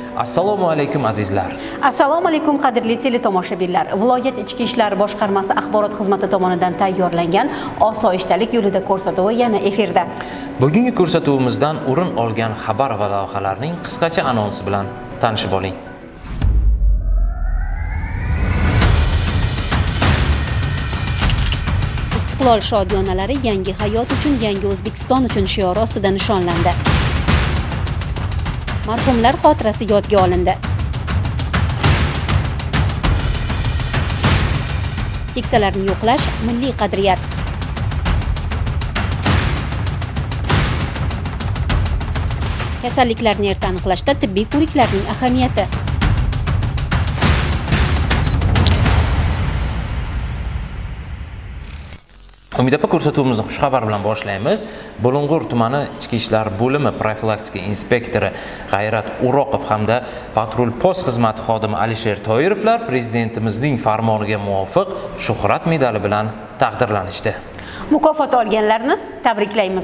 Assalomu alaykum azizlar. Assalomu alaykum qadrli teletomoshabinlar. Viloyat Ichki ishlar boshqarmasi axborot xizmati tomonidan tayyorlangan osoyishtalik yo'lida ko'rsatuvi yana efirda. Bugungi ko'rsatuvimizdan o'rin olgan xabar va lavhalarning qisqacha anonsi bilan tanishib oling. Istiqlol shodiyonalari yangi hayot uchun, yangi O'zbekiston uchun shiori ostida nishonlandi. Marhumlar xotirasi yodga olindi. Keksalarni yo'qlash milliy qadriyat. Kasalliklarni erta aniqlashda tibbiy ko'riklarning ahamiyati. Umid opa, ko'rsatuvimizni xushxabar bilan boshlaymiz. Bulung'ur tumani Ichki ishlar bo'limi profilaktika inspektori G'ayrat O'roqov hamda patrul post xizmati xodimi Alisher Toirovlar prezidentimizning farmoniga muvofiq Shuhrat medali bilan taqdirlanishdi. Mukofot olganlarni tabriklaymiz.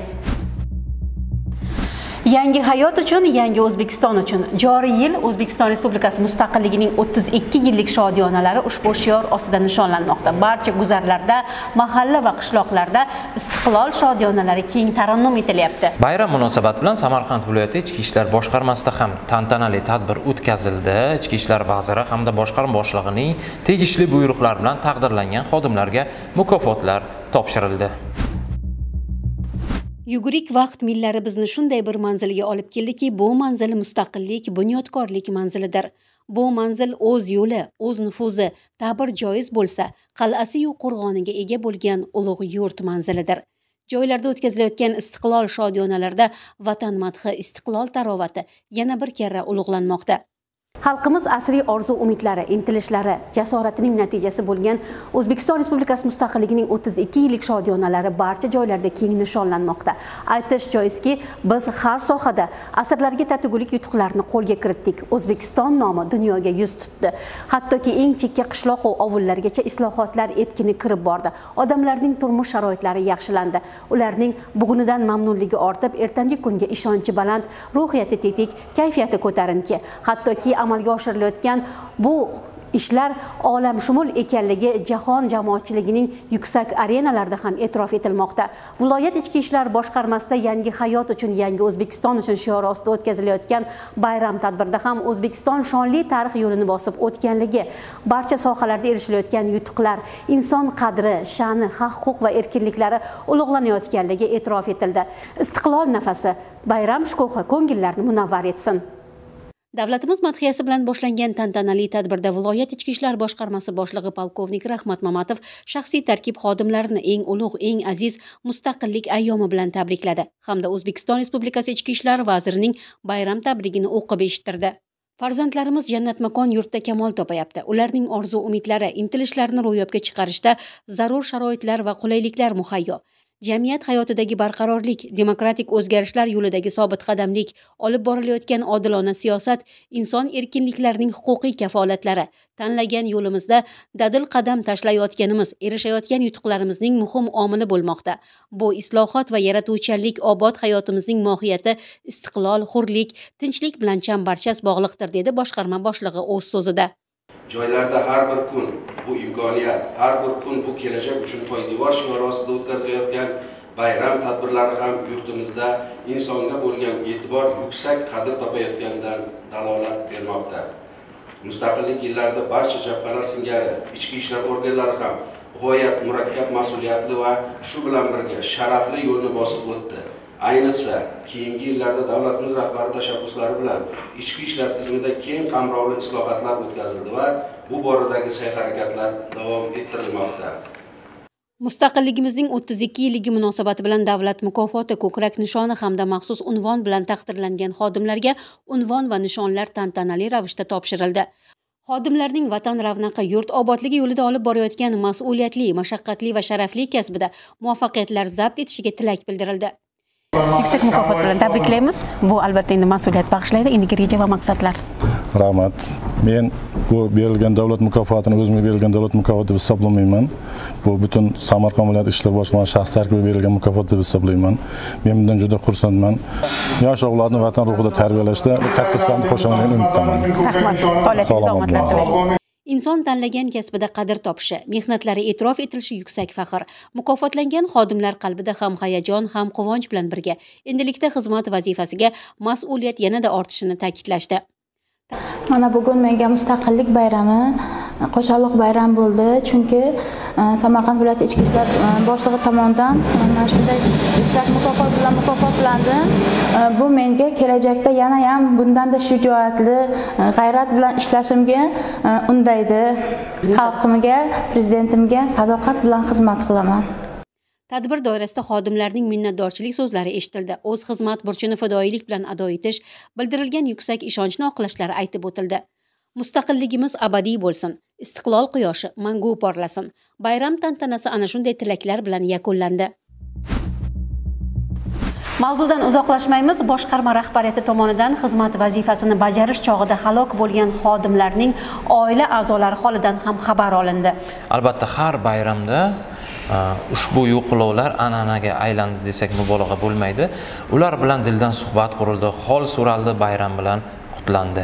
Yangi hayot uchun, yangi O'zbekiston uchun joriy yil O'zbekiston Respublikasi mustaqilligining 32 yillik shodiyonalari ushbu shior ostida nishonlanmoqda. Barcha guzarlarda, mahalla va qishloqlarda istiqlol shodiyonalari keng tarannum etilyapti. Bayram munosabati bilan Samarqand viloyati Ichki ishlar boshqarmasida ham tantanali tadbir o'tkazildi. Ichki ishlar vaziri hamda boshqarma boshlig'ining tegishli buyruqlar bilan taqdirlangan xodimlarga mukofotlar topshirildi. Yugurik vaqt millari bizni shunday bir manzilga olib keldiki, bu manzil mustaqillik, bunyodkorlik manzilidir. Bu manzil o'z yo'li, o'z nufuzi, ta'bir joiz bo'lsa, qal'asi-yu qo'rg'oniga ega bo'lgan ulug' yurt manzilidir. Joylarda o'tkazilayotgan istiqlol shodiyonalarida vatan madhi, istiqlol tarovati yana bir karra ulug'lanmoqda. Xalqimiz asriy orzu umidlari, intilishlari, jasoratining natijasi bo'lgan O'zbekiston Respublikasi mustaqilligining 32 yillik shodiyonalari barcha joylarda keng nishonlanmoqda. Aytish joizki, biz har sohada asrlarga tatigulik yutuqlarni qo'lga kiritdik. O'zbekiston nomi dunyoga yuz tutdi. Hattoki eng chekka qishloq va ovullargacha islohotlar epkini kirib bordi. Odamlarning turmush sharoitlari yaxshilandi. Ularning bugunidan mamnunligi ortib, ertangi kunga ishonchi baland, ruhiyati tetik, kayfiyati ko'tarinki. Hattoki amalga oshirilayotgan bu ishlar olamshumul ekanligi jahon jamoatchiligining yuksak arenalarida ham e'tirof etilmoqda. Viloyat Ichki ishlar boshqarmasida yangi hayot uchun, yangi O'zbekiston uchun shiori ostida o'tkazilayotgan bayram tadbirida ham O'zbekiston shonli tarix yo'lini bosib o'tganligi, barcha sohalarda erishilayotgan yutuqlar, inson qadri, sha'ni, haq-huquq va erkinliklari ulug'lanayotganligi e'tirof etildi. Istiqlol nafasi, bayram shukuhi ko'ngillarni munavvar etsin. Davlatimiz madhiyasi bilan boshlangan tantanali tadbirda viloyat Ichki ishlar boshqarmasi boshlig'i polkovnik Rahmat Mamatov shaxsiy tarkib xodimlarini eng ulug', eng aziz mustaqillik ayyomi bilan tabrikladi hamda O'zbekiston Respublikasi Ichki ishlar vazirining bayram tabrigini o'qib eshittirdi. Farzandlarimiz jannatmakon yurtda kamol topayapti. Ularning orzu umidlari, intilishlarini ro'yobga chiqarishda zarur sharoitlar va qulayliklar muhayyo. Jamiyat hayotidagi barqarorlik, demokratik o'zgarishlar yo'lidagi sobit qadamlik, olib borilayotgan odilona siyosat, inson erkinliklarining huquqiy kafolatlari, tanlagan yo'limizda dadil qadam tashlayotganimiz, erishayotgan yutuqlarimizning muhim omili bo'lmoqda. Bu islohot va yaratuvchanlik obod hayotimizning mohiyati istiqlol, hurlik, tinchlik bilan chambarchas bog'liqdir, dedi boshqarma boshlig'i o'z so'zida. Joylarda har bir kun bu imkoniyat, har bir kun bu kelajak uchun poydevor shiori ostida o'tkazilayotgan bayram tadbirlari ham yurtimizda insonga bo'lgan e'tibor yuksak qadr topayotganidan dalolat bermoqda. Mustaqillik yillarida barcha jabhalar singari ichki ishlar organlari ham g'oyat murakkab, mas'uliyatli va shu bilan birga sharafli yo'lni bosib o'tdi. Ayniqsa, keyingi yillarda davlatimiz rahbari tashabbuslari bilan ichki ishlar tizimida keng qamrovli islohotlar o'tkazildi va bu boradagi sa'y-harakatlar davom ettirilmoqda. Mustaqilligimizning 32 yilligi munosabati bilan davlat mukofoti, ko'krak nishoni hamda maxsus unvon bilan taqdirlangan xodimlarga unvon va nishonlar tantanali ravishda topshirildi. Xodimlarning vatan ravnaqi, yurt obodligi yo'lida olib borayotgan mas'uliyatli, mashaqqatli va sharafli kasbida muvaffaqiyatlar zabt etishiga tilak bildirildi. Yuksak mukofot bilan tabriklaymiz. Bu albatta endi mas'uliyat bag'ishlaydi, endigi reja va maqsadlar. Rahmat. Men bu berilgan davlat mukofotini o'zimga berilgan davlat mukofoti deb hisoblamayman. Bu butun Samarqand viloyat ishlar boshqarmasi shaxs tarkibiga berilgan mukofot deb hisoblayman. Men bundan juda xursandman. Yosh o'g'illarni vatan ruhida tarbiyalashda katta hissani qo'shaman umiddaman. Rahmat. Faoliyatingiz omadli tilaymiz. Inson tanlagan kasbida qadr topishi, mehnatlari e'tirof etilishi yuksak faxr. Mukofotlangan xodimlar qalbida ham hayajon, ham quvonch bilan birga endilikda xizmat vazifasiga mas'uliyat yanada ortishini ta'kidlashdi. Mana bugun menga mustaqillik bayrami, qo'shaloq bayram bo'ldi, chunki Samarqand viloyati ichki ishlar boshlig'i tomonidan mana shunday yuksak mukofot bilan mukofotlandim. Bu menga kelajakda yana ham bundanda shijoatli, g'ayrat bilan ishlashimga undaydi. Xalqimga, prezidentimga sadoqat bilan xizmat qilaman. Tadbir doirasida xodimlarning minnatdorchilik so'zlari eshitildi. O'z xizmat burchini fidoyilik bilan ado etish, bildirilgan yuksak ishonchni oqlashlari aytib o'tildi. Mustaqilligimiz abadiy bo'lsin, istiqlol quyoshi mangu porlasin. Bayram tantanasi ana shunday tilaklar bilan yakunlandi. Mavzudan uzoqlashmaymiz. Boshqarma rahbariyati tomonidan xizmat vazifasini bajarish chog'ida halok bo'lgan xodimlarning oila a'zolari holidan ham xabar olindi. Albatta har bayramda ushbu yo'qlovlar an'anaga aylandi desak mubolag'a bo'lmaydi. Ular bilan dildan suhbat qurildi, hol so'raldi, bayram bilan qutlandi.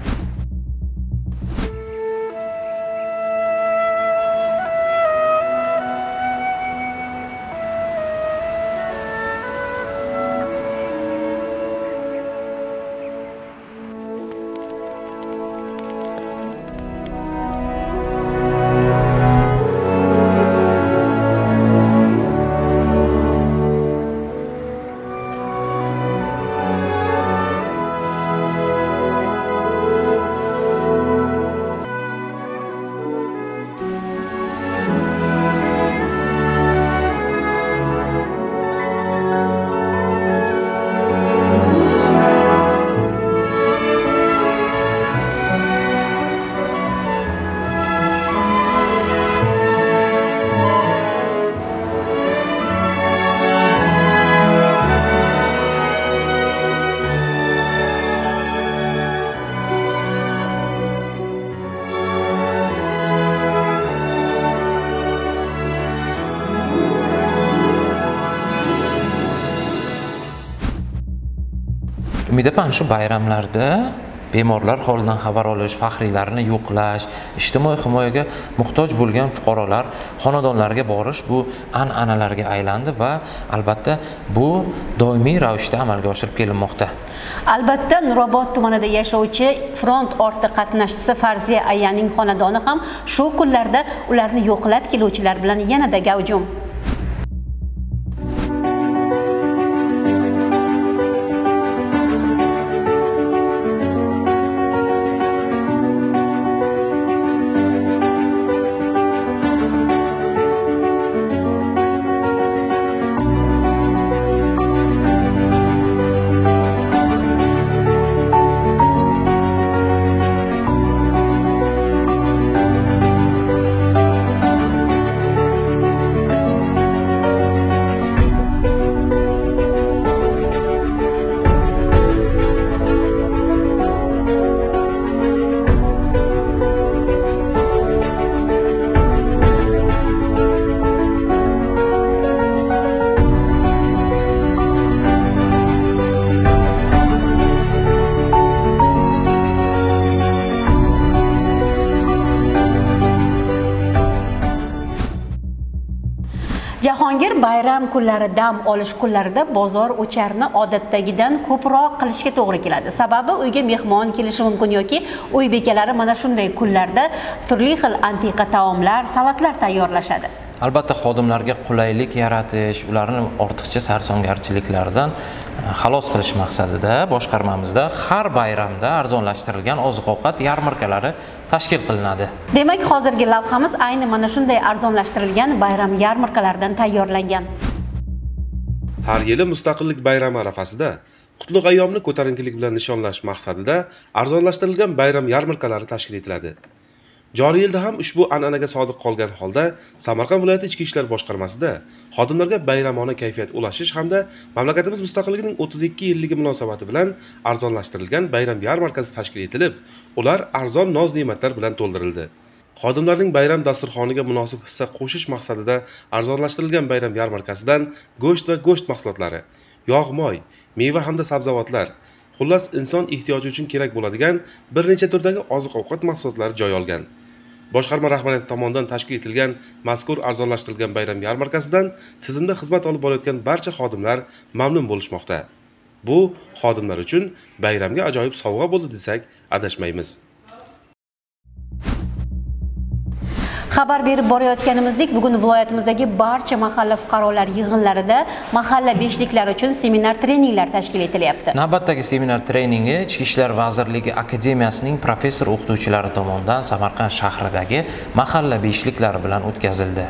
Umidaman shu bayramlarda bemorlar holidan xabar olish, faxriylarni yo'qlash, ijtimoiy himoyaga muhtoj bo'lgan fuqarolar xonadonlariga borish bu an'analarga aylandi va albatta bu doimiy ravishda amalga oshirib kelinmoqda. Albatta Nurobod tumanida yashovchi front orti qatnashchisi Farziya ayaning xonadoni ham shu kunlarda ularni yo'qlab keluvchilar bilan yanada gavjum. Jahongir bayram kunlari dam olish kunlarida bozor o'charni odatdagidan ko'proq qilishga to'g'ri keladi. Sababi uyga mehmon kelishi mumkin yoki uy bekalari mana shunday kunlarda turli xil antiqa taomlar, salatlar tayyorlashadi. Albatta xodimlarga qulaylik yaratish, ularni ortiqcha sarsongarchiliklardan xalos qilish maqsadida boshqarmamizda har bayramda arzonlashtirilgan oziq-ovqat yarmarkalari tashkil qilinadi. Demak, hozirgi lavhamiz ayni mana shunday arzonlashtirilgan bayram yarmarkalaridan tayyorlangan. Har yili Mustaqillik bayrami arafasida qutlug' ayyomni ko'tarinkilik bilan nishonlash maqsadida arzonlashtirilgan bayram yarmarkalari tashkil etiladi. Joriy yilda ham ushbu an'anaga sodiq qolgan holda Samarqand viloyati Ichki ishlar boshqarmasida xodimlarga bayramona kayfiyat ulashish hamda mamlakatimiz mustaqilligining 32 yilligi munosabati bilan arzonlashtirilgan bayram yarmarkasi tashkil etilib, ular arzon noz-ne'matlar bilan to'ldirildi. Xodimlarning bayram dasturxoniga munosib hissa qo'shish maqsadida arzonlashtirilgan bayram yarmarkasidan go'sht va go'sht mahsulotlari, yog'-moy, meva hamda sabzavotlar, xullas inson ehtiyoji uchun kerak bo'ladigan bir necha turdagi oziq-ovqat mahsulotlari joy olgan. Boshqarma rahbariyati tomonidan tashkil etilgan mazkur arzonlashtirilgan bayram yarmarkasidan tizimda xizmat olib borayotgan barcha xodimlar mamnun bo'lishmoqda. Bu xodimlar uchun bayramga ajoyib sovg'a bo'ldi desak adashmaymiz. Xabar berib borayotganimizdek, bugun viloyatimizdagi barcha mahalla fuqarolar yig'inlarida mahalla beshliklari uchun seminar treninglar tashkil etilyapti. Navbatdagi seminar treningi Ichki ishlar vazirligi akademiyasining professor o'qituvchilari tomonidan Samarqand shahridagi mahalla beshliklari bilan o'tkazildi.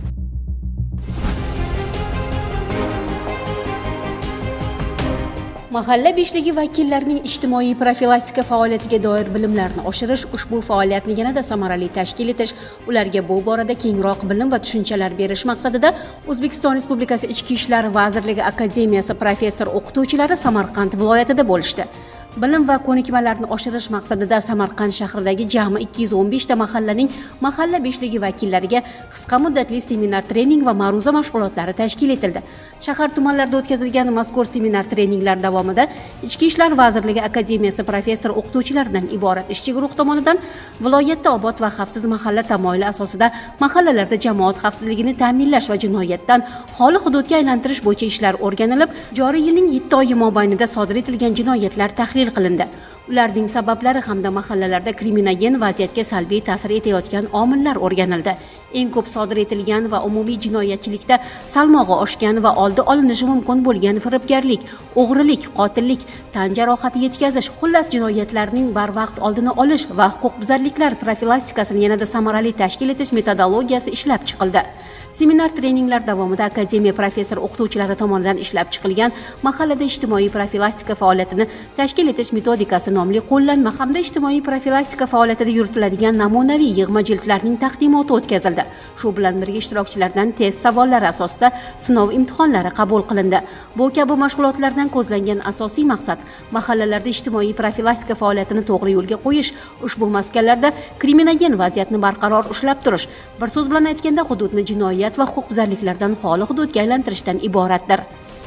Mahalla beshligi vakillarining ijtimoiy profilaktika faoliyatiga doir bilimlarini oshirish, ushbu faoliyatni yanada samarali tashkil etish, ularga bu borada kengroq bilim va tushunchalar berish maqsadida O'zbekiston Respublikasi Ichki ishlar vazirligi akademiyasi professor o'qituvchilari Samarqand viloyatida bo'lishdi. Bilim va ko'nikmalarni oshirish maqsadida Samarqand shahridagi jami 215 ta mahallaning mahalla beshligi vakillariga qisqa muddatli seminar trening va ma'ruza mashg'ulotlari tashkil etildi. Shahar tumanlarida o'tkazilgan mazkur seminar treninglar davomida Ichki ishlar vazirligi akademiyasi professor o'qituvchilaridan iborat ishchi guruh tomonidan viloyatda obod va xavfsiz mahalla tamoyili asosida mahallalarda jamoat xavfsizligini ta'minlash va jinoyatdan xoli hududga aylantirish bo'yicha ishlar o'rganilib, joriy yilning 7 oyi mobaynida sodir etilgan jinoyatlar tahlil qilindi. Ularning sabablari hamda mahallalarda kriminogen vaziyatga salbiy ta'sir etayotgan omillar o'rganildi. Eng ko'p sodir etilgan va umumiy jinoyatchilikda salmog'i oshgan va oldi olinishi mumkin bo'lgan firibgarlik, o'g'rilik, qotillik, tan jarohati yetkazish, xullas jinoyatlarning barvaqt oldini olish va huquqbuzarliklar profilaktikasini yanada samarali tashkil etish metodologiyasi ishlab chiqildi. Seminar treninglar davomida akademiya professor o'qituvchilari tomonidan ishlab chiqilgan mahallada ijtimoiy profilaktika faoliyatini tashkil etish metodikasi nomli qo'llanma hamda ijtimoiy profilaktika faoliyatida yuritiladigan namunaviy yig'ma jildlarning taqdimoti o'tkazildi. Shu bilan birga ishtirokchilardan test savollari asosida sinov imtihonlari qabul qilindi. Bu kabi mashg'ulotlardan ko'zlangan asosiy maqsad mahallalarda ijtimoiy profilaktika faoliyatini to'g'ri yo'lga qo'yish, ushbu maskanlarda kriminogen vaziyatni barqaror ushlab turish, bir so'z bilan aytganda hududni jinoyat va huquqbuzarliklardan xoli hududga aylantirishdan iboratdir.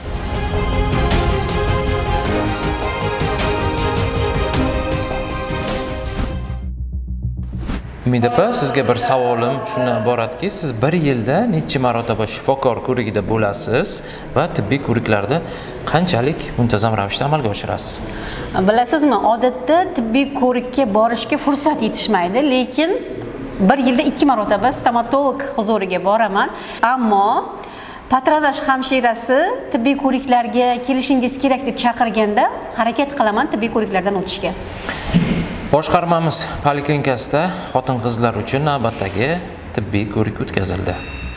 Umid opa, sizga bir savolim shundan iboratki, siz bir yilda necha marotaba shifokor ko'rigida bo'lasiz va tibbiy ko'riklarda qanchalik muntazam ravishda amalga oshirasiz? Bilasizmi, odatda tibbiy ko'rikka borishga fursat yetishmaydi, lekin bir yilda 2 marotaba stomatolog huzuriga boraman. Ammo patronaj hamshirasi tibbiy ko'riklarga kelishingiz kerak deb chaqirganda harakat qilaman tibbiy ko'riklardan o'tishga. Boshqarmamiz poliklinikasida xotin-qizlar uchun navbatdagi tibbiy ko'rik o'tkazildi.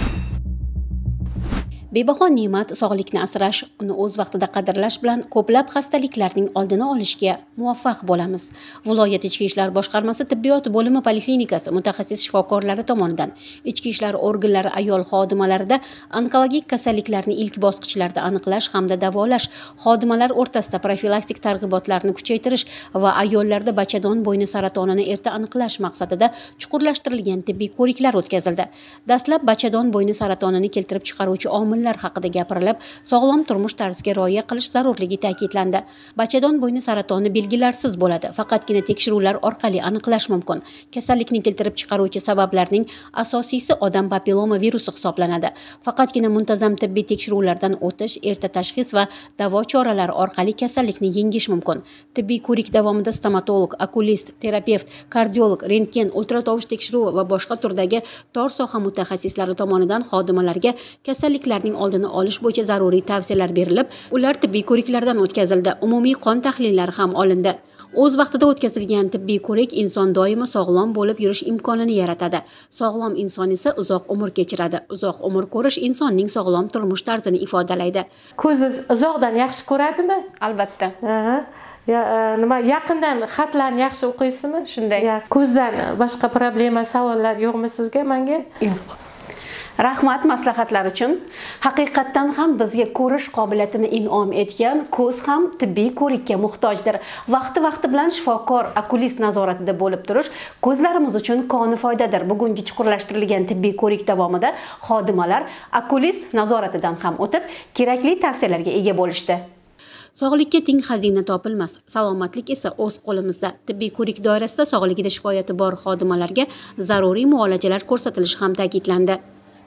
Bebaho ne'mat sog'likni asrash, uni o'z vaqtida qadrlash bilan ko'plab xastaliklarning oldini olishga muvaffaq bo'lamiz. Viloyat Ichki ishlar boshqarmasi tibbiyot bo'limi poliklinikasi mutaxassis shifokorlari tomonidan ichki ishlar organlari ayol xodimalarida onkologik kasalliklarni ilk bosqichlarda aniqlash hamda davolash, xodimalar o'rtasida profilaktik targ'ibotlarni kuchaytirish va ayollarda bachadon bo'yni saratonini erta aniqlash maqsadida chuqurlashtirilgan tibbiy ko'riklar o'tkazildi. Dastlab bachadon bo'yni saratonini keltirib chiqaruvchi omillar haqida gapirilib, sog'lom turmush tarziga rioya qilish zarurligi ta'kidlandi. Bachadon bo'yni saratoni belgilarsiz bo'ladi, faqatgina tekshiruvlar orqali aniqlash mumkin. Kasallikni keltirib chiqaruvchi sabablarning asosiysi odam papilloma virusi hisoblanadi. Faqatgina muntazam tibbiy tekshiruvlardan o'tish, erta tashxis va davo choralari orqali kasallikni yengish mumkin. Tibbiy ko'rik davomida stomatolog, okulist, terapevt, kardiolog, rentgen, ultratovush tekshiruvi va boshqa turdagi tor soha mutaxassislari tomonidan xodimalarga kasalliklarning oldini olish bo'yicha zaruriy tavsiyalar berilib, ular tibbiy ko'riklardan o'tkazildi. Umumiy qon tahlillari ham olindi. O'z vaqtida o'tkazilgan tibbiy ko'rik inson doimo sog'lom bo'lib yurish imkonini yaratadi. Sog'lom inson esa uzoq umr kechiradi. Uzoq umr ko'rish insonning sog'lom turmush tarzini ifodalaydi. Ko'zingiz uzoqdan yaxshi ko'radimi? Albatta. nima yaqindan xatlarni yaxshi o'qiysizmi? Shunday. Ko'zdan boshqa problema, savollar yo'qmi sizga? Menga yo'q. Rahmat maslahatlar uchun. Haqiqatdan ham bizga ko'rish qobiliyatini in'om etgan ko'z ham tibbiy ko'rikka muhtojdir. Vaqti bilan shifokor okulist nazoratida bo'lib turish ko'zlarimiz uchun koni foydadir. Bugungi chuqurlashtirilgan tibbiy ko'rik davomida xodimalar okulist nazoratidan ham o'tib, kerakli tavsiyalarga ega bo'lishdi. Sog'likka teng xazina topilmas, salomatlik esa o'z qo'limizda. Tibbiy ko'rik doirasida sog'ligida shikoyati bor xodimalarga zaruriy muolajalar ko'rsatilishi ham ta'kidlandi.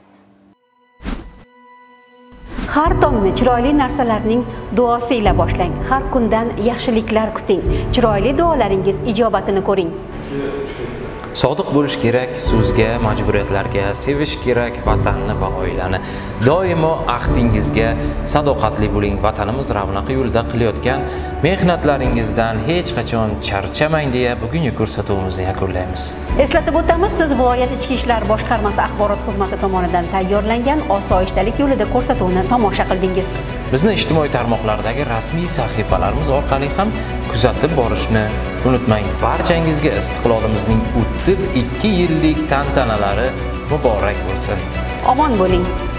Har tongni chiroyli narsalarning duosi ila boshlang. Har kundan yaxshiliklar kuting. Chiroyli duolaringiz ijobatini ko'ring. Sodiq bo'lish kerak so'zga, majburiyatlarga, sevish kerak vatanni va oilani. Doimo ahdingizga sadoqatli bo'ling. Vatanimiz ravnaqi yo'lida qilayotgan mehnatlaringizdan hech qachon charchamang deya bugungi ko'rsatuvimizni yakunlaymiz. Eslatib o'tamiz, siz viloyat ichki ishlar boshqarmasi axborot xizmati tomonidan tayyorlangan osoyishtalik yo'lida ko'rsatuvni tomosha qildingiz. Bizni ijtimoiy tarmoqlardagi rasmiy sahifalarimiz orqali ham kuzatib borishni unutmang. Barchangizga istiqlolimizning 32 yillik tantanalari muborak bo'lsin. Omon bo'ling.